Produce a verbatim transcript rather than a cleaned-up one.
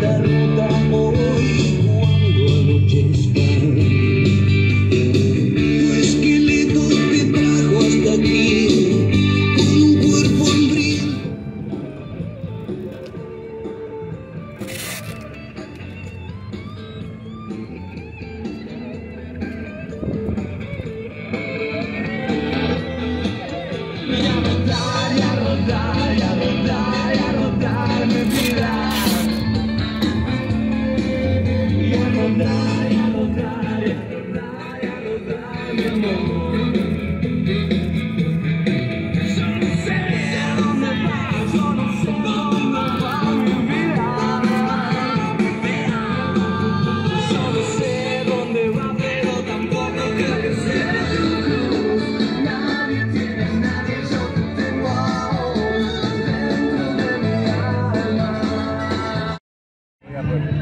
la ruta hoy cuando anochezca. Tu esqueleto te trajo hasta aquí con un cuerpo hambriento. Y a rodar, y a rodar, y a rodar, y a rodar mi vida. Y a rodar, y a rodar, y a rodar, y a rodar mi amor. Yo no sé dónde va, yo no sé dónde va mi vida. Yo no sé dónde va, pero tampoco creo que sea tu cruz. Nadie tiene a nadie, yo te tengo ahora dentro de mi alma.